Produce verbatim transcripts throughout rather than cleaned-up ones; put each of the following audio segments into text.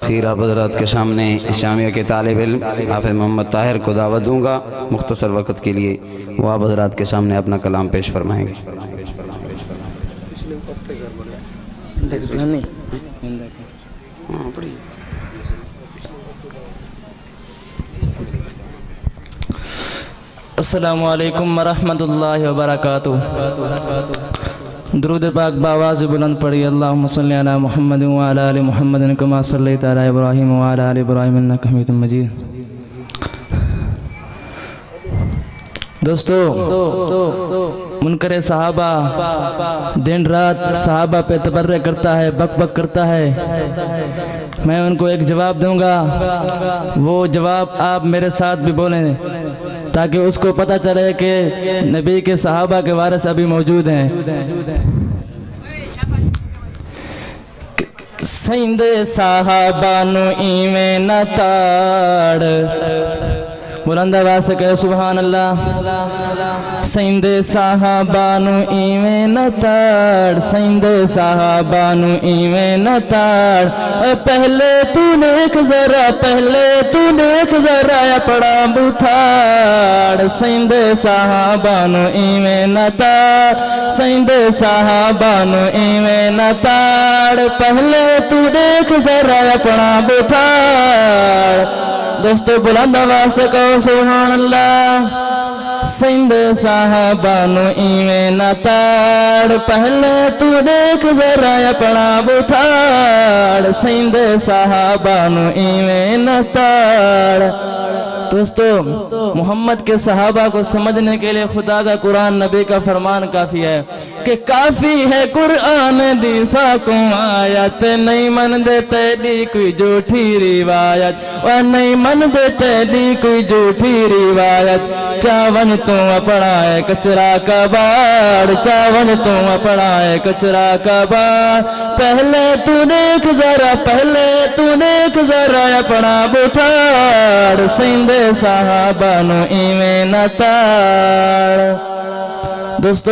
خیر آپ حضرات کے سامنے اسلامیہ کے طالب علم حافظ محمد طاہر کو دعوت دوں گا مختصر وقت کے لیے، وہ آپ حضرات کے سامنے اپنا کلام پیش فرمائیں گے۔ السلام علیکم ورحمۃ اللہ وبرکاتہ۔ درود پاک باواز بلند پڑھی، اللہم صلی علی محمد وعلی آل محمد کما صلیت علی ابراہیم وعلی آل ابراہیم انک حمید مجید۔ دوستو، منکر صحابہ دن رات صحابہ پہ تبرع کرتا ہے، بک بک کرتا ہے، میں ان کو ایک جواب دوں گا، وہ جواب آپ میرے ساتھ بھی بولیں تاکہ اس کو پتہ چلے کہ نبی کے صحابہ کے وارث ابھی موجود ہیں۔ سیندے صحابہ نو ایویں نہ تاڑ، بلند آواز سے کہو سبحان اللہ۔ سیندے صحابہ نو ایویں نہ تاڑ، سیندے صحابہ نو ایویں نہ تاڑ، اے پہلے تو نیک ذرا، پہلے تو نیک ذرا اپنا بتھاڑ، سیندے صحابہ نو ایویں نہ تاڑ، سیندے صحابہ نو ایویں نہ تاڑ، پہلے تو نیک ذرا اپنا بتھاڑ۔ دوستو بلند آواز سے کہو سبحان اللہ۔ سیندے صحابہ نو ایویں نہ تاڑ، پہلے تو دیکھ ذرا اپنا بتھاڑ، سیندے صحابہ نو ایویں نہ تاڑ۔ دوستو، محمد کے صحابہ کو سمجھنے کے لیے خدا کا قرآن نبی کا فرمان کافی ہے کہ کافی ہے قرآن دی ساکوں آیت، نہیں من دے تیری کوئی جھوٹی روایت، اور نہیں من دے تیری کوئی جھوٹی روایت، چاون تو اپنا ہے کچرا کا باڑ، چاون تو اپنا ہے کچرا کا باڑ، پہلے تو دیکھ ذرا، پہلے تو دیکھ ذرا اپنا بتھاڑ، سیندے صحابہ نو ایویں نہ تاڑ۔ دوستو،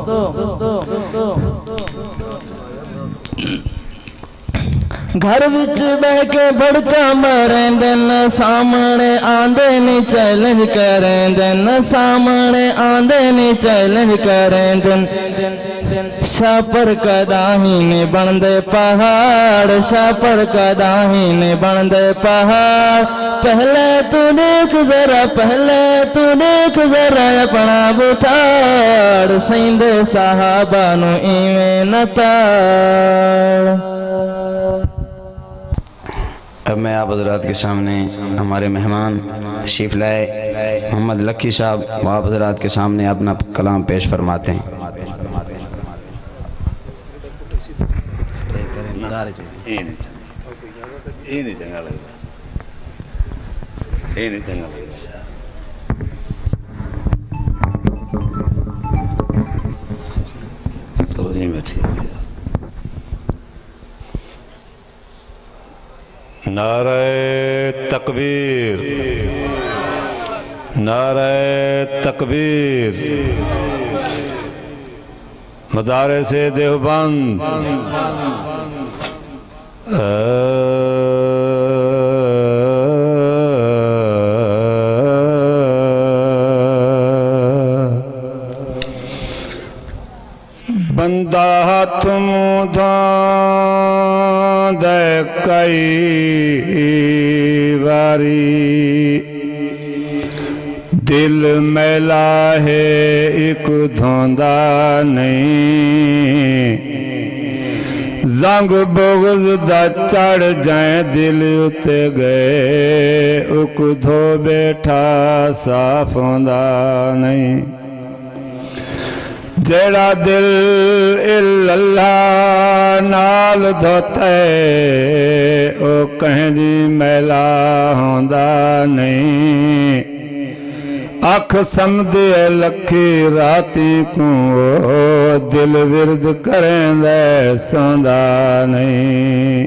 گھر وچ بہ کے بڑکا مریں دن، سامنے آندے نہیں چیلنج کریں دن، سامنے آندے نہیں چیلنج کریں دن، شاپر کداہی نے بندے پہاڑ، شاپر کداہی نے بندے پہاڑ، پہلے تو دیکھ ذرا، پہلے تو دیکھ ذرا اپنا بتھاڑ، سیندے صحابہ نو ایویں نہ تاڑ۔ اب میں آپ حضرات کے سامنے ہمارے مہمان تشریف لائے محمد لکی صاحب، وہ آپ حضرات کے سامنے اپنا کلام پیش فرماتے ہیں۔ نعرہ تکبیر، نعرہ تکبیر، مدارس دیوبند بندہ ہاتھ منہ دھوندے کئی باری، دل میلا ہے ایک دھوندا نہیں، زنگ بغض دا چڑھ جائیں دل اتے گئے، اک دھو بیٹھا صاف ہوندا نہیں، جیڑا دل اللہ نال دھوتے او کہیں دی میلا ہوندا نہیں، اکھ سمدے لکھی راتی کو دل ورد کریں دے سوندا نہیں۔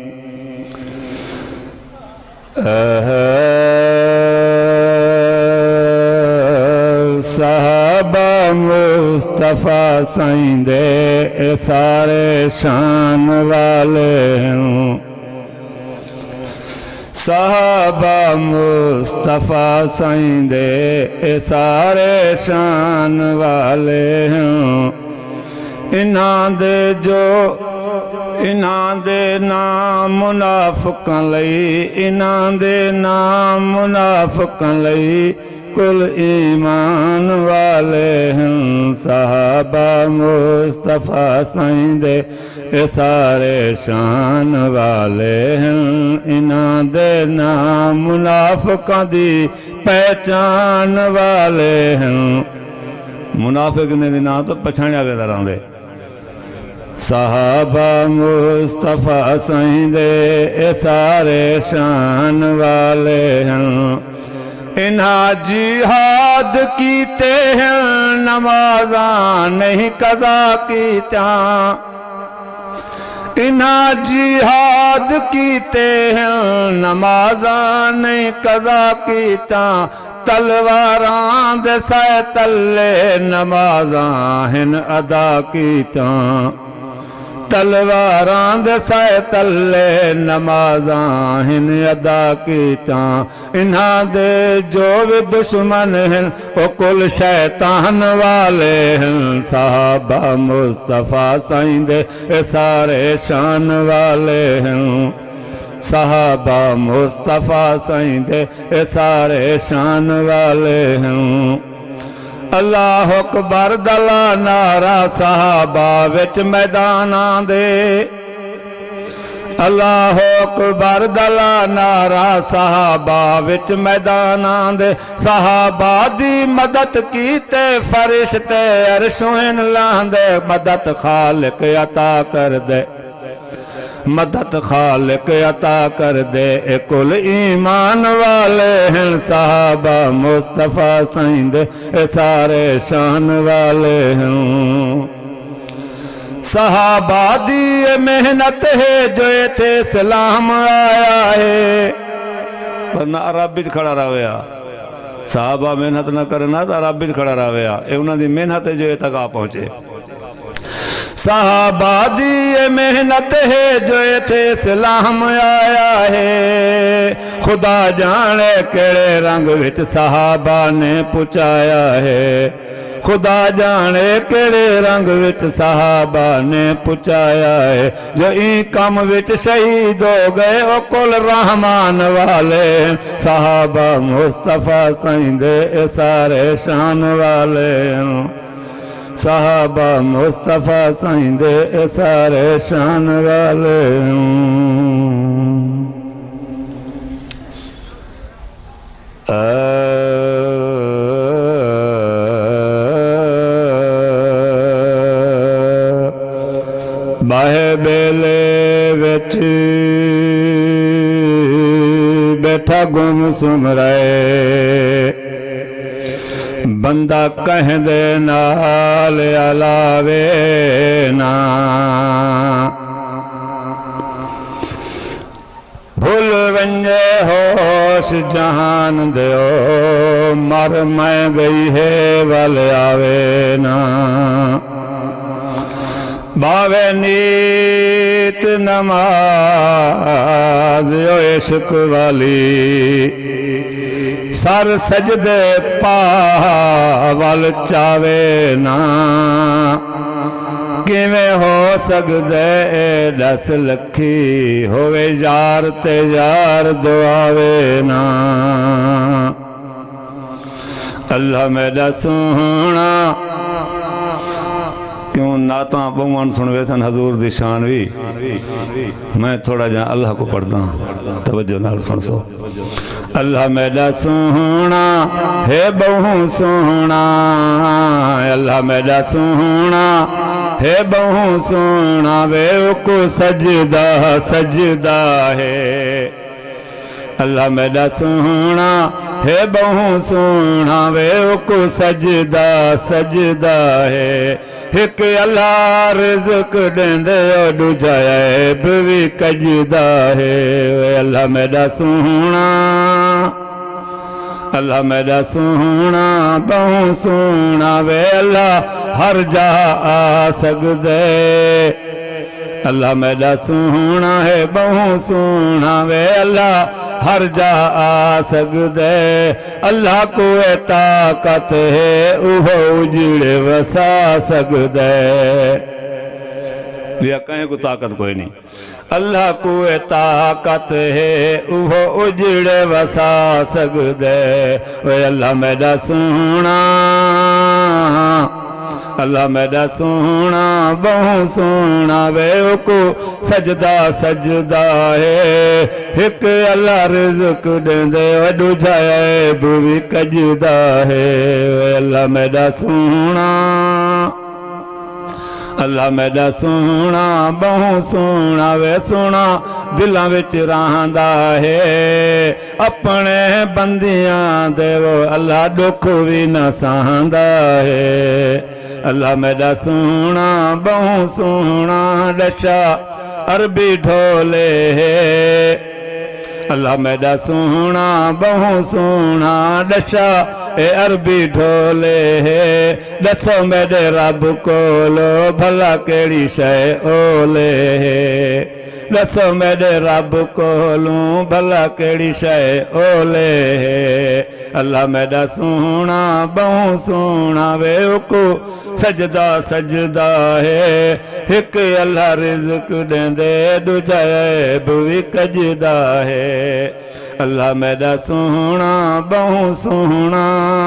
صحابہ مصطفیٰ سائیں دے اے سارے شان والے ہوں، صحابہ مصطفیٰ سائیں دے اے سارے شان والے ہیں انہاں دے جو انہاں دے نام منافقاں لئی انہاں دے نام منافقاں لئی کل ایمان والے ہیں صحابہ مصطفیٰ سائیں دے اے سارے شان والے ہیں انہاں دے نام منافقاں دی پہچان والے ہیں منافق نے دی نام تو پچھانے آگے در آن دے صحابہ مصطفیٰ سائیں دے اے سارے شان والے ہیں انہاں جہاد کیتے ہیں نمازاں نہیں قضا کیتیاں انہاں جہاد کیتے ہیں نمازاں نہیں قضا کیتیاں تلواراں دے سائے تلے نمازاں ہن ادا کیتیاں تلواراں دے سائے تلے نمازاں ہن ادا کیتیاں انہاں دے جو بھی دشمن ہیں وہ کل شیطان والے ہیں صحابہ مصطفیٰ سائیں دے اے سارے شان والے ہیں صحابہ مصطفیٰ سائیں دے اے سارے شان والے ہیں اللہ اکبر دلا نعرہ صحابہ وچ میداناں دے اللہ اکبر دلا نعرہ صحابہ وچ میداناں دے صحابہ دی مدد کیتے فرشتے عرشوں لاندے مدد خالق عطا کر دے مدد خالق عطا کر دے اے کل ایمان والے ہیں صحابہ مصطفیٰ سائیں دے اے سارے شان والے ہیں صحابہ دی محنت ہے جو ایتھے سلام آیا ہے ورنہ عرب بچ کھڑا رہویا صحابہ محنت نہ کرنا تو عرب بچ کھڑا رہویا اے انہاں دی محنت ہے جو ایتھے تک آ پہنچے صحابہ دی محنت ہے جو ایتھے سلام آیا ہے خدا جانے کیڑے رنگ وچ صحابہ نے پچایا ہے خدا جانے کیڑے رنگ وچ صحابہ نے پچایا ہے جو این کم وچ شہید ہو گئے وہ کل رحمان والے صحابہ مصطفیٰ سائیں دے اے سارے شان والے صحابہ مصطفیٰ سائیں دے اے سارے شان والے باہے بیلے وچ بیٹھا گم سم رہے بندہ کہیں دے نال علاوے نا بھول ونجے ہوش جہان دیو مر میں گئی ہے والے آوے نا باوے نیت نماز عشق والی سر سجدے پاول چاوے نا کیویں ہو سکدے دس لکھی ہوئے یار تے یار دعاوے نا اللہ میرا سونا کیوں نعتاں پوان سنوے سن حضور دی شان بھی میں تھوڑا جہاں اللہ کو پڑھتا ہوں توجہ نال سن سو اللہ میرا سونا ہے بہو سونا اللہ میرا سونا ہے بہو سونا وے کو سجدہ سجدہ ہے اللہ میرا سونا ہے بہو سونا وے کو سجدہ سجدہ ہے ایک اللہ رزق دیندے اور دوجا عیب بھی کجدہ ہے وے اللہ میرا سونا اللہ میرا سونا بہو سونا وے اللہ ہر جا آ سکدے اللہ میرا سونا ہے بہو سونا وے اللہ ہر جا آ سکدے اللہ کو طاقت ہے اوہ اجڑے وسا سکدے لیا کہیں کو طاقت کوئی نہیں اللہ کو طاقت ہے اوہ اجڑے وسا سکدے وے اللہ میڈا سونا اللہ میڈا سونا بہو سونا وے کو سجدہ سجدہ ہے ایک اللہ رزق دے وڈو جائے بوی کجدہ ہے وے اللہ میڈا سونا اللہ میڈا سونا بہو سونا وے سونا دلاں وچ رہندا ہے اپنے بندیاں دے وہ اللہ دکھ وی نہ سہندا ہے اللہ میڈا سونا بہو سونا دشا عربی ڈھولے ہے اللہ میڈا سونا بہو سونا دشا اے عربی ڈھولے ہے دسو میڈے رب کولو بھلا کیڑی شے اولے ہے دسو میڈے رب کولو بھلا کیڑی شے اولے ہے اللہ میڈا سونا بہو سونا وے کو سجدہ سجدہ ہے ایک اللہ رزق دیندے دوجا عیب وی کجدہ ہے اللہ میڈا سونا بہو سونا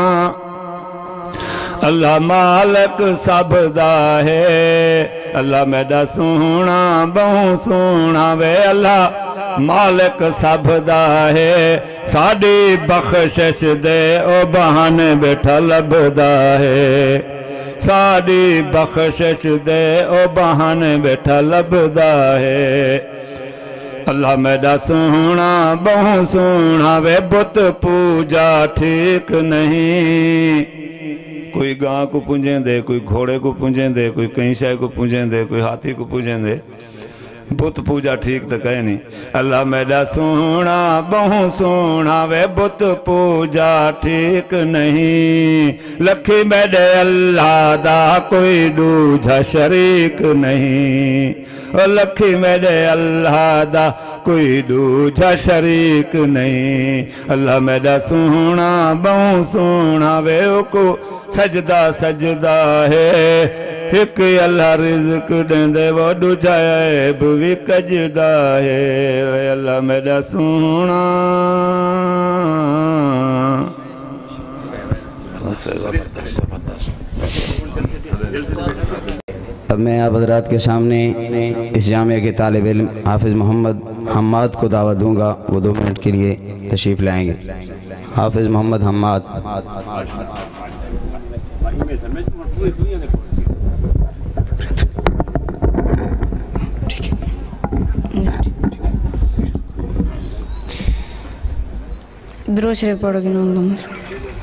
اللہ مالک سب دا ہے اللہ میڈا سونا بہو سونا وے اللہ مالک سب دا ہے ساڑی بخشش دے او بہانے بیٹھا لبدا ہے ساڑی بخشش دے او بہانے بیٹھا لبدا ہے اللہ میڈا سونا بہو سونا وے بت پوجا ٹھیک نہیں کوئی گاں کو پونجیں دے کوئی گھوڑے کو پونجیں دے کوئی کہیں شے کو پونجیں دے کوئی ہاتھی کو پونجیں دے بت پوجا ٹھیک تو کہے نہیں اللہ میڈا سونا بہو سونا وے بت پوجا ٹھیک نہیں لکھی میڈے اللہ دا کوئی دوجھا شریک نہیں اور لکھی میڈے اللہ دا کوئی دوجھا شریک نہیں اللہ میڈا سونا بہو سونا وے کو سجدہ سجدہ ہے ایک اللہ رزق دیندے وہ دوجھا عیب وی کجدہ ہے اے اللہ میڈا سونا اب میں آپ حضرات کے سامنے اس جامعہ کے طالب علم حافظ محمد حماد کو دعوت دوں گا وہ دو منٹ کے لیے تشریف لائیں گے حافظ محمد حماد درود شریف پڑھو گے نا اللہم صلی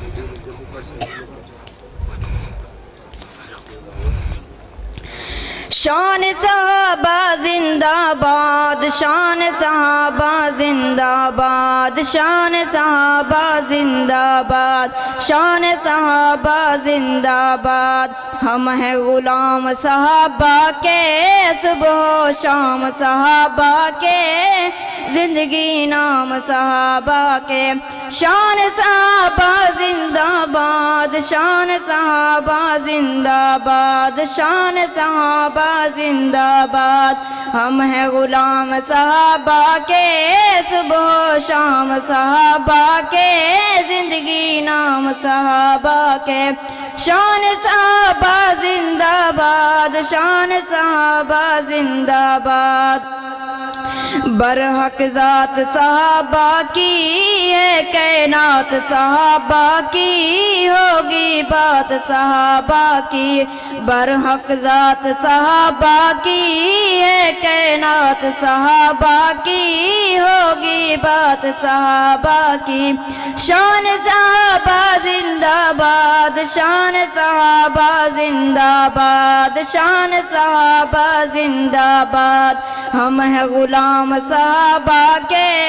شان صحابہ زندہ باد شان صحابہ زندہ باد شان صحابہ زندہ باد شان صحابہ زندہ باد ہم ہیں غلام صحابہ کے صبح و شام صحابہ کے زندگی نام صحابہ کے شان صحابہ زندہ باد شان صحابہ زندہ باد شان صحابہ زندہ باد ہم ہیں غلام صحابہ کے صبح و شام صحابہ کے زندگی نام صحابہ کے شان صحابہ زندہ باد شان صحابہ زندہ باد برحق ذات صحابہ کی ہے کائنات صحابہ کی ہوگی بات صحابہ کی برحق ذات صحابہ کی ہے کائنات صحابہ کی ہوگی بات صحابہ کی شان صحابہ زندہ باد شان صحابہ زندہ باد شان صحابہ زندہ باد ہم ہیں غلام صحابہ کے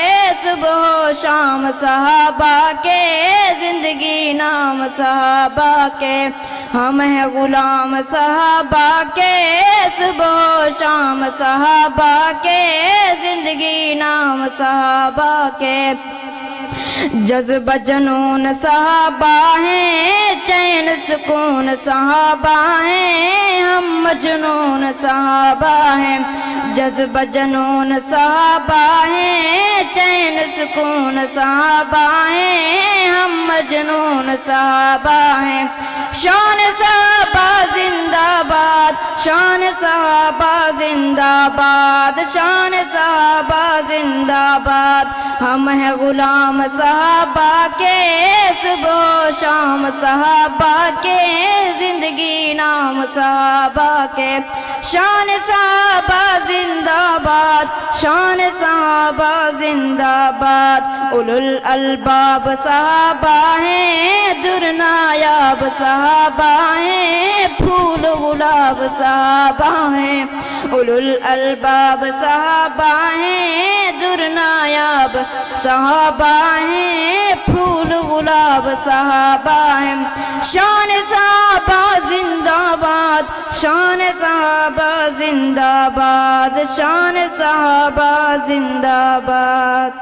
صبح و شام صحابہ کے زندگی نام صحابہ کے ہم ہیں غلام صحابہ کے صبح و شام صحابہ کے زندگی نام صحابہ کے جذبہ جنون صحابہ ہیں چین سکون صحابہ ہیں ہم مجنون صحابہ ہیں جذبہ جنون صحابہ ہیں چین سکون صحابہ ہیں ہم مجنون صحابہ ہیں شان صحابہ زندہ باد شان صحابہ زندہ باد شان صحابہ زندہ باد ہم ہیں غلام صحابہ کے صبح و شام صحابہ کے زندگی نام صحابہ کے شان صحابہ زندہ باد شان صحابہ زندہ باد اولو الالباب صحابہ ہیں در نایاب صحابہ ہیں پھول گلاب صحابہ ہیں اولو الالباب صحابہ ہیں در نایاب صحابہ ہیں پھول گلاب صحابہ ہیں شان صحابہ زندہ باد شان صحابہ زندہ باد شان صحابہ زندہ باد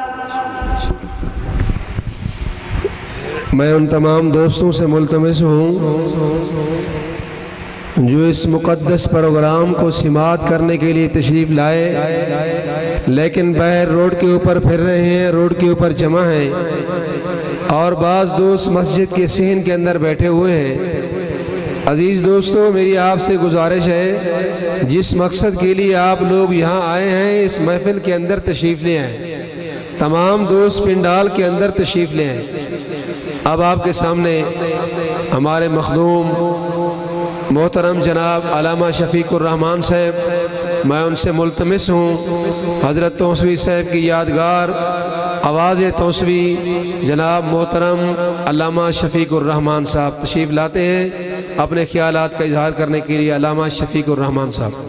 میں ان تمام دوستوں سے ملتمس ہوں جو اس مقدس پروگرام کو سماعت کرنے کے لیے تشریف لائے لیکن باہر روڈ کے اوپر پھر رہے ہیں روڈ کے اوپر جمع ہیں اور بعض دوست مسجد کے صحن کے اندر بیٹھے ہوئے ہیں عزیز دوستو میری آپ سے گزارش ہے جس مقصد کے لیے آپ لوگ یہاں آئے ہیں اس محفل کے اندر تشریف لے آئیں تمام دوست پنڈال کے اندر تشریف لے آئیں اب آپ کے سامنے ہمارے مخدوم محترم جناب علامہ شفیق الرحمان صاحب میں ان سے ملتمس ہوں حضرت توسوی صاحب کی یادگار آواز توسوی جناب محترم علامہ شفیق الرحمان صاحب تشریف لاتے ہیں اپنے خیالات کا اظہار کرنے کے لیے علامہ شفیق الرحمان صاحب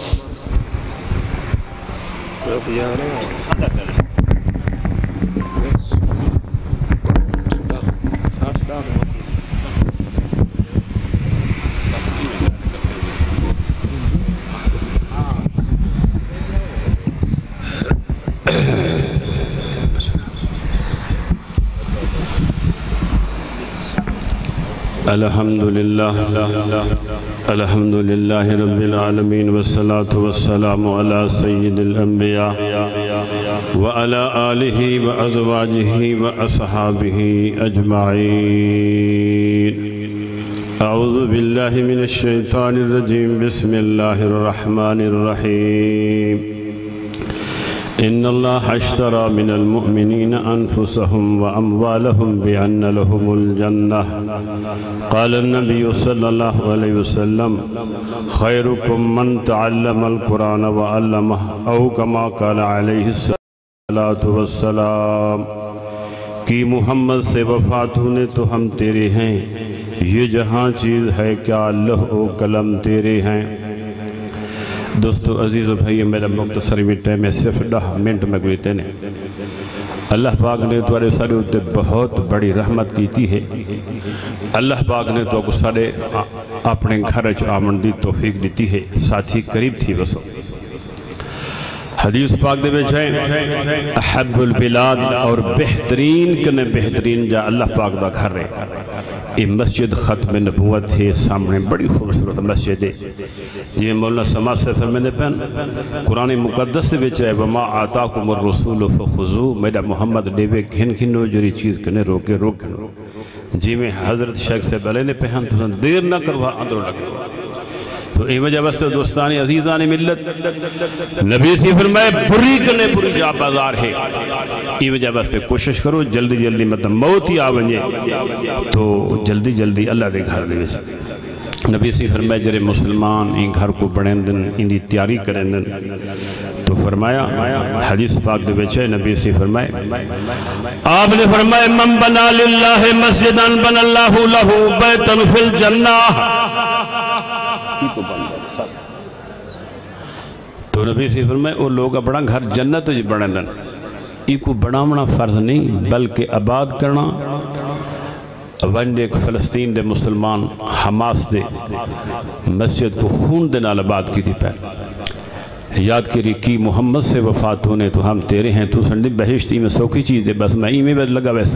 الحمد للہ الحمد للہ رب العالمین والصلاة والسلام علی سید الانبیاء وعلی آلہ وازواجہ واصحابہ اجمعین اعوذ باللہ من الشیطان الرجیم بسم اللہ الرحمن الرحیم ان اللہ اشترى من المؤمنین انفسهم واموالهم بان لهم الجنہ قال النبی صلی اللہ علیہ وسلم خیرکم من تعلم القرآن وعلمہ او کما قال علیہ الصلاة والسلام کی محمد سے وفات ہونے تو ہم تیرے ہیں یہ جہاں چیز ہے کیا لوح و قلم تیرے ہیں دوستو عزیز و بھائی میرا مختصر میٹے میں صرف دہ منٹ میں گویتے نے اللہ پاک نے توارے سارے ہوتے بہت بڑی رحمت کیتی ہے اللہ پاک نے تو کو سارے اپنے گھر آمن دی توفیق دیتی ہے ساتھی قریب تھی بسو حدیث پاک دے بیچھائیں احب البلاد اور بہترین کنے بہترین جا اللہ پاک دا گھر رہے یہ مسجد ختم نبوت ہے سامنے بڑی خوبصورت مسجد ہے جی مولانا سماج سے فرمینے پہن قرآن مقدس دے بیچھائیں وما آتاکم الرسول فخذو میرا محمد دیوے گھن گھنو جری چیز کنے روکے روکے جی میں حضرت شیخ سے بلے نے پہن تو دیر نہ کروا اندروں لگے تو اے وجہ بستے دوستانی عزیزانی ملت نبی سی فرمائے بری کرنے بری جا بازار ہے اے وجہ بستے کوشش کرو جلدی جلدی مطلب موت ہی آونجے تو جلدی جلدی اللہ دے گھر دے ویسے نبی سی فرمائے جرے مسلمان ان گھر کو بڑھیں دن ان دی تیاری کریں دن تو فرمایا حدیث پاک دے بیچے نبی سی فرمائے آپ نے فرمائے من بنا للہ مسجدن بن اللہ لہو بیتن فی الجنہ تو نبی سی فرمائے وہ لوگ بڑا گھر جنت جی بڑھیں دن کو بناونا فرض نہیں بلکہ آباد کرنا ون ایک فلسطین دے مسلمان حماس دے مسجد کو خون دے نال آباد کی تھی پہلے یاد کری کی محمد سے وفات ہونے تو ہم تیرے ہیں تو سنڈی بہشتی میں سوکی چیز ہے بس میں میں لگا ویسا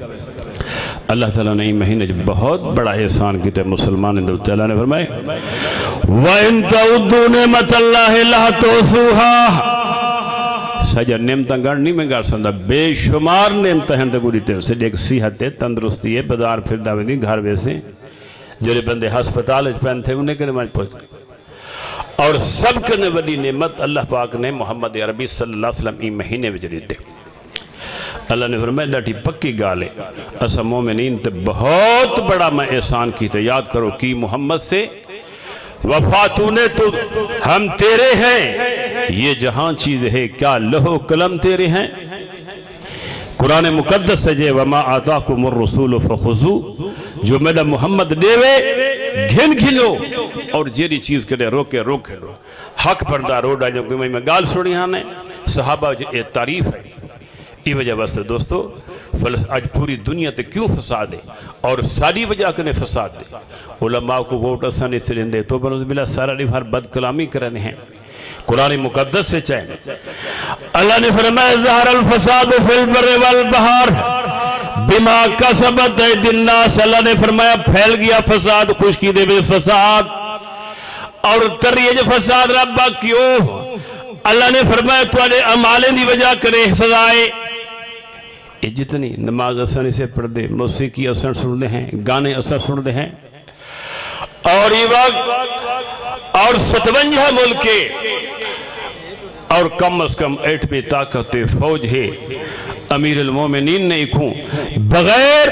اللہ تعالیٰ نے مہینے جو بہت بڑا احسان کی تھے مسلمان دو تعالیٰ نے فرمائے وَإِن تَعُدُّوا نِعْمَةَ اللَّهِ لَا تُحْصُوهَا سجا نعمتاں گھر نہیں میں گھر سندا بے شمار نعمتاں ہیں تے کوئی تے سے ایک صحت ہے تندرستی ہے بازار پھردا ویندی گھر ویسے جڑے بندے ہسپتال وچ پین تھے انہیں کنے وچ پہنچ اور سب کنے وڈی نعمت اللہ پاک نے محمد عربی صلی اللہ علیہ وسلم ای مہینے وچ دیتے اللہ نے فرمایا لاٹھی پکی گالے اسا مومنین تے بہت بڑا میں احسان کی تے یاد کرو کی محمد سے وفاتونے تو ہم تیرے ہیں یہ جہاں چیز ہے کیا لہو قلم تیرے ہیں قرآن مقدس ہے جے وما آتاکم الرسول فخذو جو میرا محمد دیوے گھن گھنو اور جیری چیز کرے روکے روکے حق پردہ روڈا جو کہ میں گال سوڑی ہاں نے صحابہ جو ایک تعریف ہے ای وجہ واسطے دوستو آج پوری دنیا تے کیوں فساد ہے اور ساری وجہ کنے فساد دے علماء کو ووٹ آسانی سے لیندے تو بنوز بلا سارا نہیں ہر بد کلامی کرنے ہیں قرآن مقدس سے چاہیں اللہ نے فرمایا ظہر الفساد فی البر والبحر بما کسبت اید الناس اللہ نے فرمایا پھیل گیا فساد خشکی دے بے فساد اور تریج فساد ربا کیوں اللہ نے فرمایا تو آنے عمالیں دی وجہ کرے سزائے یہ جتنی نماز آسانی سے پڑھ دے موسیقی اثر سن دے ہیں گانے اثر سن دے ہیں اور یہ وقت اور ستونجہ ملکے اور کم از کم ایٹ پہ طاقت فوج ہے امیر المومنین نے ایکھوں بغیر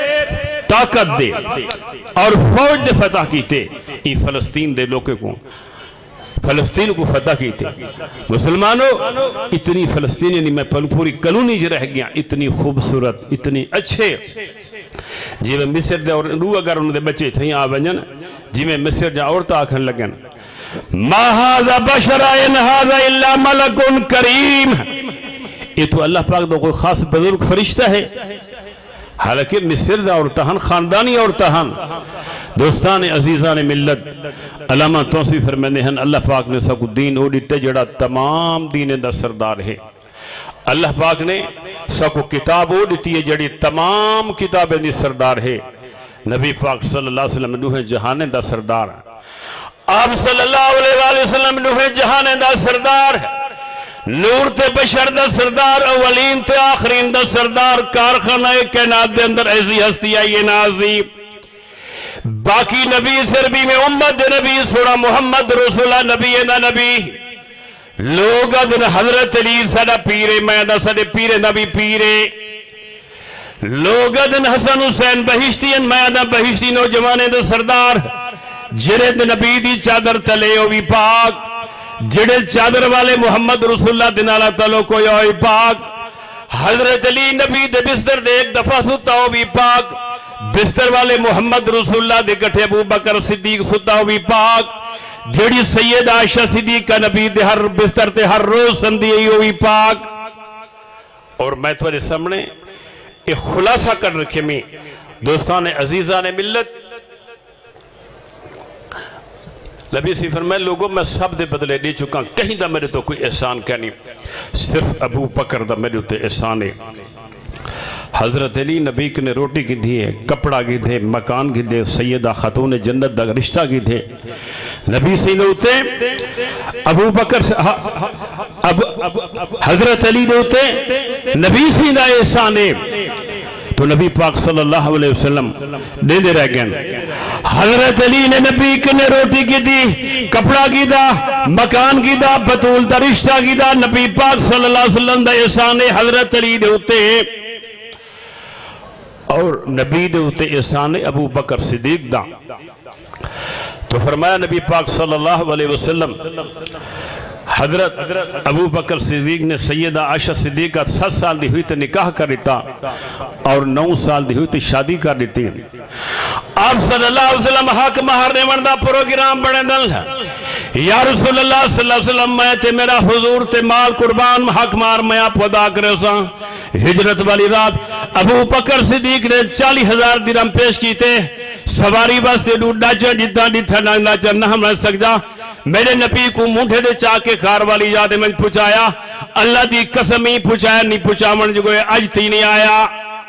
طاقت دے اور فوج دے فتح کیتے یہ فلسطین دے لوگے کو فلسطین کو فتح کی تھے مسلمانوں اتنی فلسطین یعنی میں پوری کلونی جو رہ گیا اتنی خوبصورت اتنی اچھے جی میں مصر دے اور رو اگر انہوں دے بچے تھے یہاں بنجن جی میں مصر جا عورتہ آکھن لگن ما هذا بشر ان هذا الا ملک کریم یہ تو اللہ پاک دو کوئی خاص بزرگ فرشتہ ہے حالانکہ مصر دا عورتہن خاندانی عورتہن دوستان عزیزان ملت علامہ توصیف فرمانے ہیں اللہ پاک نے سکو دین اوڈیتے جڑا تمام دین دا سردار ہے اللہ پاک نے سکو کتاب اوڈیتی ہے جڑی تمام کتابیں دی سردار ہے نبی پاک صلی اللہ علیہ وسلم نوح جہانے دا سردار آپ صلی اللہ علیہ وسلم نوح جہانے دا سردار نور تے بشر دا سردار اولین تے آخرین دا سردار کارخانہ کائنات دے اندر ایسی ہستی آئیے نازی باقی نبی سربی میں امت نبی سورہ محمد رسول نبی نا نبی لوگ ادن حضرت علی سڑا پیرے میدہ سڑے پیرے نبی پیرے لوگ ادن حسن حسین بہشتی ان میدہ بہشتی نوجوانے دا سردار جڑے نبی دی چادر تلے ہوئی پاک جڑے چادر والے محمد رسول اللہ دن اللہ تعالیٰ کو ہوئی پاک حضرت علی نبی دے بستر دے ایک دفعہ ستا ہوئی پاک بستر والے محمد رسول اللہ دے گٹھے ابو بکر صدیق ستا ہوئی پاک جڑی سید عائشہ صدیق کا نبی دے ہر بستر تے ہر روز سندی ہوئی پاک اور میں تمہارے سامنے ایک خلاصہ کر رکھے میں دوستان عزیزان ملت نبی سی فرمائے لوگوں میں سب دے بدلے دے چکا کہیں دا میرے تو کوئی احسان کہنی صرف ابو بکر دا میرے تو احسان ہے حضرت علی نبی نے روٹی کی دھی ہے کپڑا کی دھے مکان کی دھے سیدہ خاتون جنت دا رشتہ کی دھے نبی سے ہوتے ابو بکر حضرت علی ہوتے نبی سے دا احسان ہے تو نبی پاک صلی اللہ علیہ وسلم دے دے رہ گئے حضرت علی نے نبی نے روٹی کی دی کپڑا کی دا مکان کی دا بطول دا رشتہ کی دا نبی پاک صلی اللہ علیہ وسلم دا احسان حضرت علی دے ہوتے اور نبی دے ہوتے احسان ابو بکر صدیق دا تو فرمایا نبی پاک صلی اللہ علیہ وسلم حضرت ابو بکر صدیق نے سیدہ عائشہ صدیق کا سات سال دی ہوئی تے نکاح کر دیتا اور نو سال دی ہوئی تے شادی کر دیتی آپ صلی اللہ علیہ وسلم حق مہر نے وردہ پروگرام بڑھے دل ہے یا رسول اللہ صلی اللہ علیہ وسلم میں تے میرا حضور تے مال قربان حق مار میں آپ ادا کرے سا ہجرت والی رات ابو بکر صدیق نے چالی ہزار درہم پیش کیتے سواری واسطے ڈوڈا چا جتا ڈیتھا نہ چا نہ ہم رہ سکتا میرے نبی کو مونٹھے دے چاہ کے کھار والی جاتے میں پوچھایا اللہ دی قسمی پوچھایا نہیں پوچھا من جو گئے اج تھی نہیں آیا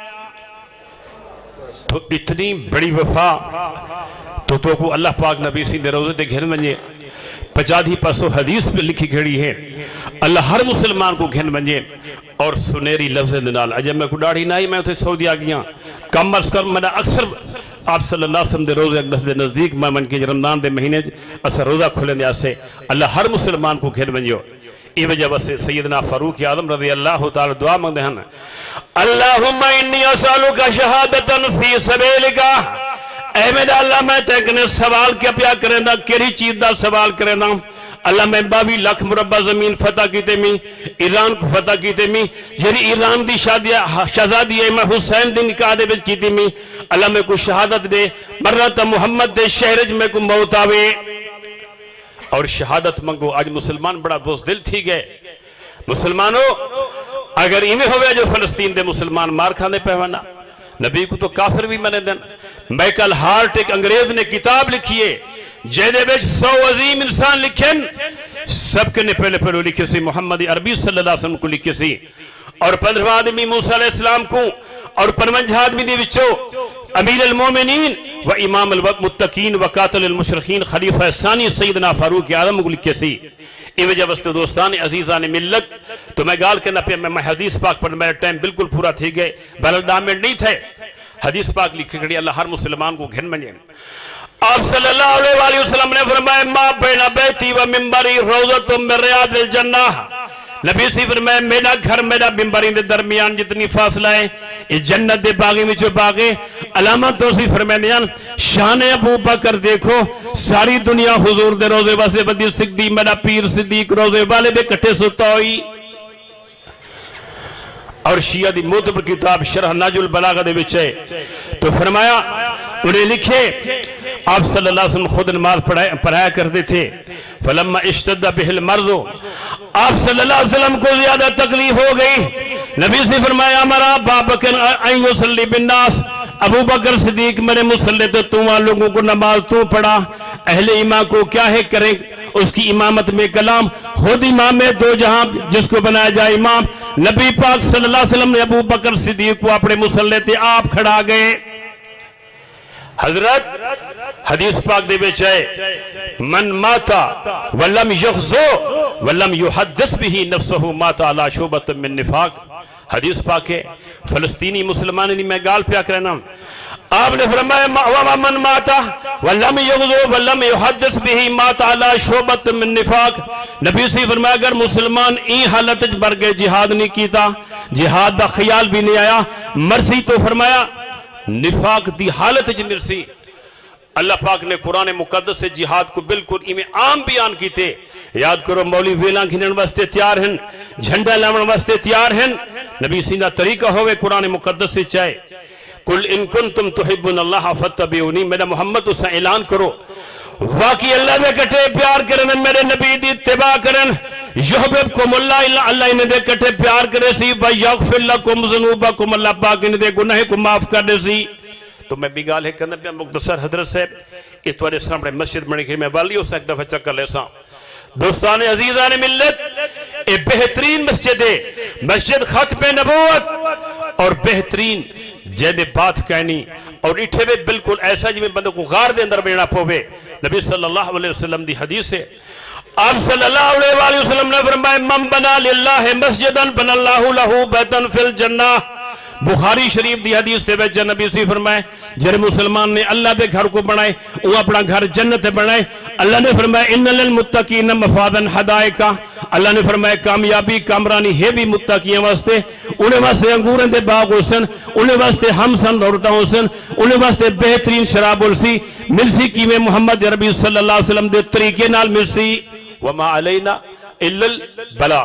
تو اتنی بڑی وفا تو تو کو اللہ پاک نبی سی دے روزے تے گھر منجے پچادھی پاسو حدیث پہ لکھی کھڑی ہے اللہ ہر مسلمان کو گھن منجے اور سنیری لفظ دنال اجب میں کو ڈاڑھی نہ ہی میں اتھے سعودی آگیاں کم از کم میں اکثر آپ صلی اللہ علیہ وسلم دے روزے اقدس دے نزدیک میں من کے رمضان دے مہینے اثر روزہ کھلیں دے آسے اللہ ہر مسلمان کو گھن منجو ای وجہ سے سیدنا فاروق اعظم رضی اللہ تعالی دعا مانگ دے ہیں اللہم انی اسالک شہادتا فی سبیلکا اے میرا اللہ میں تیکنے سوال کیا پیا کریں دا کیری چیز دا سوال کریں دا اللہ میں باوی لاکھ مربع زمین فتح کیتے میں ایران کو فتح کیتے میں جری ایران دی شہزادی ہے میں حسین دی نکاح دے بچ کیتے میں اللہ میں کو شہادت دے مرات محمد دے شہرج میں کو موت آوے اور شہادت منگو آج مسلمان بڑا بوز دل تھی گئے مسلمانوں اگر ایمیں ہوئے جو فلسطین دے مسلمان مار کھانے پہوانا نبی کو تو کافر بھی منے دن میکل ہارٹ ایک انگریز نے کتاب لکھیے جیدے بیچ سو عظیم انسان لکھن سب کے نے پہلے پہلے لکھے سی محمد عربی صلی اللہ علیہ وسلم کو لکھے سی اور پندرہ آدمی موسیٰ علیہ السلام کو اور پنونجہ آدمی دی وچو امیر المومنین و امام المتقین و قاتل المشرقین خلیفہ ثانی سیدنا فاروق اعظم کو لکھے سی ای وجہ واسطے دوستان عزیزان ملت تو میں گال کے نپے میں حدیث پاک پر میرا ٹائم بالکل پورا تھی گئے بلد ڈامنٹ نہیں تھے حدیث پاک لکھے کھڑی اللہ ہر مسلمان کو گھن منجے آپ صلی اللہ علیہ وآلہ وسلم نے فرمائے ما بین بیتی و ممبری روزت من ریاض الجنہ نبی سی فرمائے میرا گھر میرا ممبری دے درمیان جتنی فاصلہ ہے اس جنت دے باغی میں جو باغے علامت تو سی فرمائے میان شان ابو بکر دیکھو ساری دنیا حضور دے روزے واسے بدی سکتی میرا پیر صدیق روزے والے دے کٹے ستا ہوئی اور شیعہ دی موتبر کتاب شرح ناج البلاغہ دے بچے تو فرمایا انہیں لکھے آپ صلی اللہ علیہ وسلم خود نماز پڑھایا کرتے تھے فلما اشتد بہ المرض آپ صلی اللہ علیہ وسلم کو زیادہ تکلیف ہو گئی نبی سے فرمایا امرا ابا بکر ان یصلی بالناس ابو بکر صدیق میرے مسلح تو تو آن لوگوں کو نماز تو پڑھا اہل ایمان کو کیا ہے کریں اس کی امامت میں کلام خود امام ہے دو جہاں جس کو بنایا جائے امام نبی پاک صلی اللہ علیہ وسلم نے ابو بکر صدیق کو اپنے مسلح تھے آپ کھڑا گئے حضرت حدیث پاک دے بیچ ہے من ماتا ولم یغزو ولم یحدث بھی نفسه ماتا علی شعبۃ من نفاق حدیث پاک ہے فلسطینی مسلمان نے میں گال پیا کرنا آپ نے فرمایا من ماتا ولم یغزو ولم یحدث بھی ماتا علی شعبۃ من نفاق نبی سے فرمایا اگر مسلمان این حالت بر گئے جہاد نہیں کیتا جہاد دا خیال بھی نہیں آیا مرسی تو فرمایا نفاق دی حالت جی مرسی اللہ پاک نے قرآن مقدس سے جہاد کو بالکل ایمیں عام بیان کیتے یاد کرو مولی ویلان کھنن واسطے تیار ہیں جھنڈا لاؤن واسطے تیار ہیں نبی سینا طریقہ ہوئے قرآن مقدس سے چاہے قل ان کنتم تحبون اللہ فتبعونی میرا محمد اسا اعلان کرو واقعی اللہ دے کٹے پیار کرن میرے نبی دی اتباع کرن یحببکم اللہ اللہ انہیں دے کٹے پیار کرے سی ویغفر لکم ذنوبکم اللہ پاک انہیں دے گناہ کو معاف کر دے سی تو میں بھی گال ہے کرنا پیا مقتصر حضرت صاحب اتوارے سامنے مسجد بڑھنے کے میں والی ہو سکتا دفعہ چکر لے سا دوستان عزیزان ملت اے بہترین مسجد ہے مسجد ختم نبوت اور بہترین جیب بات کہنی اور اٹھے ہوئے بالکل ایسا جی میں بندوں کو غار دے اندر بینا پوے نبی صلی اللہ علیہ وسلم دی حدیث ہے آپ صلی اللہ علیہ وآلہ وسلم نے فرمائے من بنا للہ مسجدن بنا اللہ لہو بیتن فی الجنہ بخاری شریف دی حدیث تے بیچے نبی سی فرمائے جن مسلمان نے اللہ دے گھر کو بنائے وہ اپنا گھر جنت بنائے اللہ نے فرمائے ان للمتقین مفادن حدائقہ اللہ نے فرمائے کامیابی کامرانی ہے بھی متقیاں واسطے انہیں واسطے انگورن دے باغ ہوسن انہیں واسطے ہمسن دورتا ہوسن انہیں واسطے بہترین شراب ہوسی ملسی کی میں محمد عربی صلی اللہ علیہ وسلم دے طریقے نال ملسی وما علینا الا البلا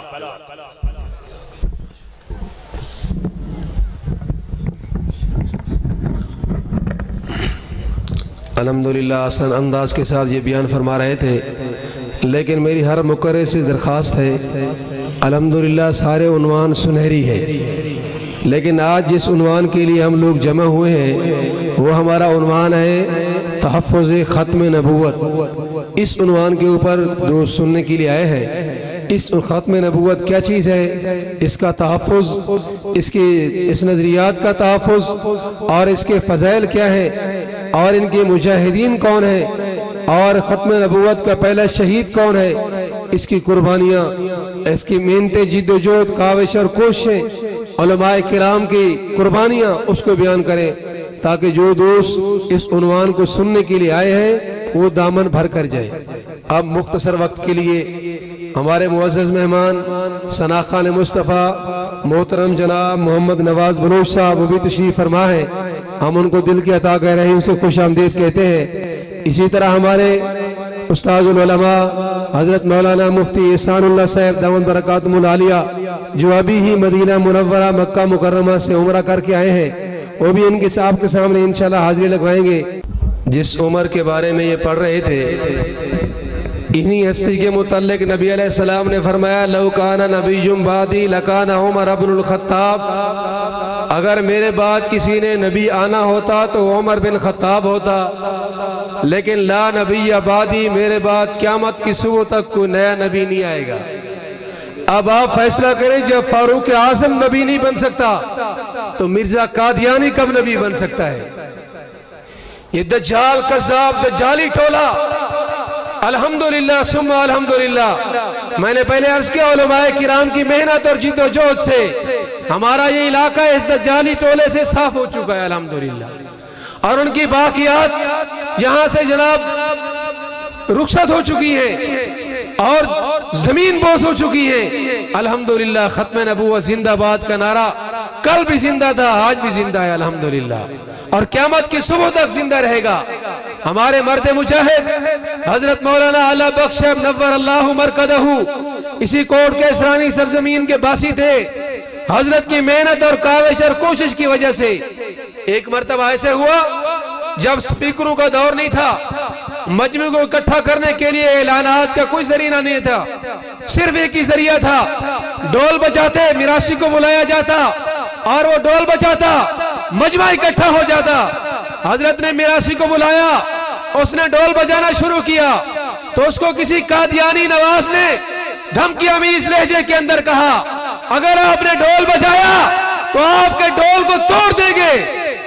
الحمدللہ آسان انداز کے ساتھ یہ بیان فرما رہے تھے لیکن میری ہر مقرر سے درخواست ہے، الحمدللہ سارے عنوان سنہری ہے، لیکن آج جس عنوان کے لیے ہم لوگ جمع ہوئے ہیں وہ ہمارا عنوان ہے تحفظ ختم نبوت۔ اس عنوان کے اوپر جو سننے کے لیے آئے ہیں، اس ختم نبوت کیا چیز ہے، اس کا تحفظ، اس کے اس نظریات کا تحفظ اور اس کے فضائل کیا ہیں اور ان کے مجاہدین کون ہیں اور ختم نبوت کا پہلا شہید کون ہے، اس کی قربانیاں، اس کی محنتیں، جد و جہد، کاوش اور کوششیں، علماء کرام کی قربانیاں اس کو بیان کریں، تاکہ جو دوست اس عنوان کو سننے کے لیے آئے ہیں وہ دامن بھر کر جائے۔ اب مختصر وقت کے لیے ہمارے معزز مہمان ثنا خان مصطفیٰ محترم جناب محمد نواز بلوچ صاحب وہ بھی تشریف فرما ہے، ہم ان کو دل کی عطا کہہ رہے ہیں، اسے خوش آمدید کہتے ہیں۔ اسی طرح ہمارے استاد العلماء حضرت مولانا مفتی احسان اللہ صاحب دامت برکاتہم العالیہ جو ابھی ہی مدینہ منورہ مکہ مکرمہ سے عمرہ کر کے آئے ہیں، وہ بھی ان کے صاحب کے سامنے انشاءاللہ حاضری لگوائیں گے۔ جس عمر کے بارے میں یہ پڑھ رہے تھے، انہی ہستی کے متعلق نبی علیہ السلام نے فرمایا لو کان نبی بعدی لکان عمر بن الخطاب، اگر میرے بعد کسی نے نبی آنا ہوتا تو عمر بن خطاب ہوتا، لیکن لا نبی بعدی، میرے بعد قیامت کی صبح تک کوئی نیا نبی نہیں آئے گا۔ اب آپ فیصلہ کریں، جب فاروق اعظم نبی نہیں بن سکتا تو مرزا قادیانی کب نبی بن سکتا ہے؟ یہ دجال کذاب دجالی ٹولہ، الحمدللہ ثم الحمدللہ، میں نے پہلے عرض کیا علماء کرام کی محنت اور جد و جہد سے ہمارا یہ علاقہ اس دجالی ٹولے سے صاف ہو چکا ہے الحمدللہ، اور ان کی باقیات یہاں سے جناب رخصت ہو چکی ہیں اور زمین بوس ہو چکی ہیں الحمدللہ۔ ختم نبوت زندہ باد کا نعرہ کل بھی زندہ تھا، آج بھی زندہ ہے الحمدللہ، اور قیامت کی صبح تک زندہ رہے گا۔ ہمارے مرد مجاہد حضرت مولانا اعلی بخش منور اللہ مرکزہ اسی کوٹ کے اسرانی سرزمین کے باسی تھے۔ حضرت کی محنت اور کاوش اور کوشش کی وجہ سے ایک مرتبہ ایسے ہوا جب سپیکروں کا دور نہیں تھا، مجمع کو اکٹھا کرنے کے لیے اعلانات کا کوئی ذریعہ نہیں تھا، صرف ایک ہی ذریعہ تھا، ڈول بجاتے میراثی کو بلایا جاتا اور وہ ڈول بجاتا، مجمع اکٹھا ہو جاتا۔ حضرت نے میراثی کو بلایا، اس نے ڈول بجانا شروع کیا تو اس کو کسی قادیانی نواز نے دھمکی آمیز لہجے کے اندر کہا، اگر آپ نے ڈول بجایا تو آپ کے ڈول کو توڑ دیں گے۔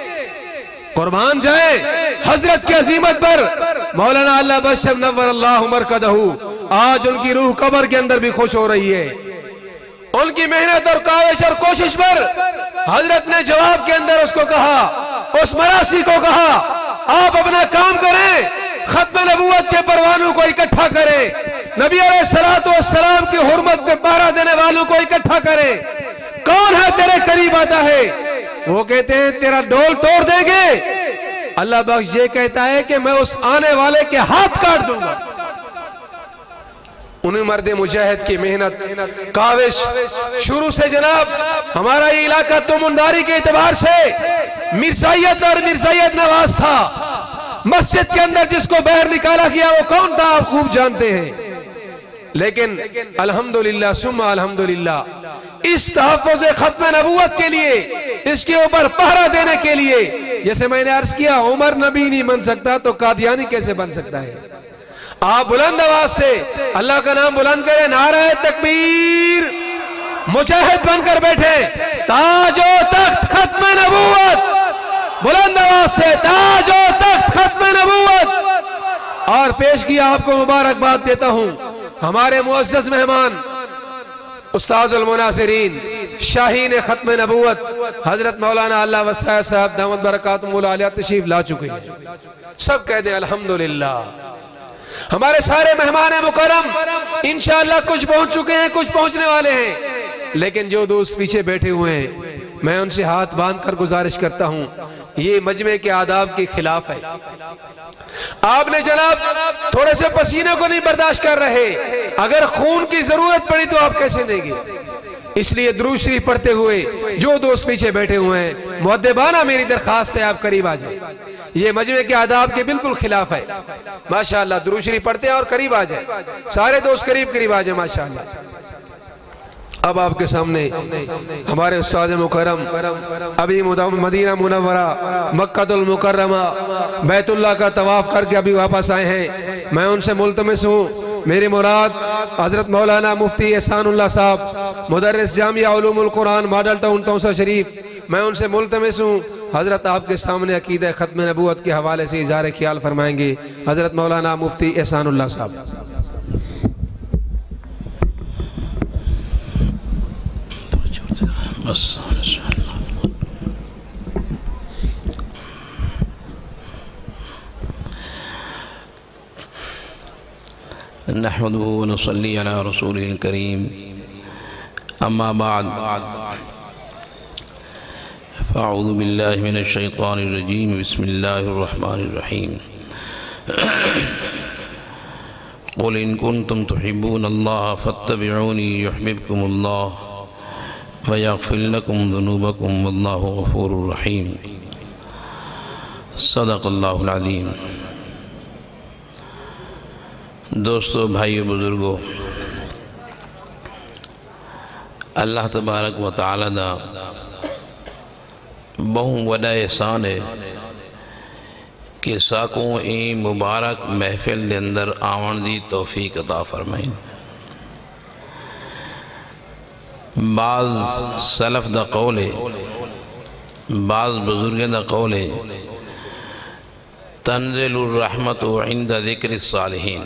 قربان جائے حضرت کی عظیمت پر مولانا اللہ بخش منور اللہ مرکزہ، آج ان کی روح قبر کے اندر بھی خوش ہو رہی ہے۔ ان کی محنت اور کاوش اور کوشش پر حضرت نے جواب کے اندر اس کو کہا، اس مراسی کو کہا، آپ اپنا کام کریں، ختم نبوت کے پروانوں کو اکٹھا کریں، نبی علیہ السلام کی حرمت کے پہرا دینے والوں کو اکٹھا کریں۔ کون ہے تیرے قریب آتا ہے؟ وہ کہتے ہیں تیرا ڈول توڑ دیں گے۔ اللہ بخش یہ کہتا ہے کہ میں اس آنے والے کے ہاتھ کاٹ دوں گا۔ انہیں مرد مجاہد کی محنت کاوش شروع سے جناب ہمارا یہ علاقہ تومنداری کے اعتبار سے مرزائیت اور مرزائیت نواز تھا۔ مسجد کے اندر جس کو باہر نکالا گیا وہ کون تھا آپ خوب جانتے ہیں، لیکن الحمدللہ ثم الحمدللہ اس تحفظ ختم نبوت کے لیے، اس کے اوپر پہرا دینے کے لیے، جیسے میں نے عرض کیا عمر نبی نہیں بن سکتا تو قادیانی کیسے بن سکتا ہے؟ آپ بلند آواز سے اللہ کا نام بلند کریں، نعرہ تکبیر، مجاہد بن کر بیٹھے، تاج و تخت ختم نبوت، بلند آواز سے تاج و تخت ختم نبوت۔ اور پیش کیا آپ کو مبارکباد دیتا ہوں ہمارے معزز مہمان استاذ المناظرین شاہین ختم نبوت حضرت مولانا اللہ وسعہ صاحب دامت برکاتہم العالیہ تشریف لا چکے ہیں، سب کہہ دیں الحمدللہ۔ ہمارے سارے مہمان مکرم انشاءاللہ کچھ پہنچ چکے ہیں، کچھ پہنچنے والے ہیں، لیکن جو دوست پیچھے بیٹھے ہوئے ہیں میں ان سے ہاتھ باندھ کر گزارش کرتا ہوں، یہ مجمع کے آداب کے خلاف ہے۔ آپ نے جناب تھوڑے سے پسینے کو نہیں برداشت کر رہے، اگر خون کی ضرورت پڑی تو آپ کیسے دیں گے؟ اس لیے درود شریف پڑھتے ہوئے جو دوست پیچھے بیٹھے ہوئے ہیں مؤدبانہ میری درخواست ہے آپ قریب آ جائیں۔ یہ مجمع کے آداب کے بالکل خلاف ہے۔ ماشاءاللہ درود شریف پڑھتے ہیں اور قریب آ جائیں، سارے دوست قریب قریب آ جائیں ماشاءاللہ۔ اب آپ کے سامنے ہمارے استاد مکرم ابھی مدینہ منورہ مکہ المکرمہ بیت اللہ کا طواف کر کے ابھی واپس آئے ہیں، میں ان سے ملتمس ہوں، میری مراد حضرت مولانا مفتی احسان اللہ صاحب مدرس جامعہ علوم القرآن ماڈل ٹاؤن توسا شریف، میں ان سے ملتمس ہوں حضرت آپ کے سامنے عقیدہ ختم نبوت کے حوالے سے اظہار خیال فرمائیں گے حضرت مولانا مفتی احسان اللہ صاحب۔ نحمده ونصلي على رسوله الكريم أما بعد فأعوذ بالله من الشيطان الرجيم بسم الله الرحمن الرحيم قل إن كنتم تحبون الله فاتبعوني يحببكم الله ويغفر لكم ذنوبكم والله غفور رحيم صدق الله العظيم۔ دوستو، بھائیو، بزرگو، اللہ تبارک و تعالی دا بہت وڈا احسان ہے کہ ساکوں این مبارک محفل دے اندر آون دی توفیق عطا فرمائیں۔ بعض سلف دا قول ہے، بعض بزرگوں دا قول ہے، تنزل الرحمت عند ذکر الصالحین،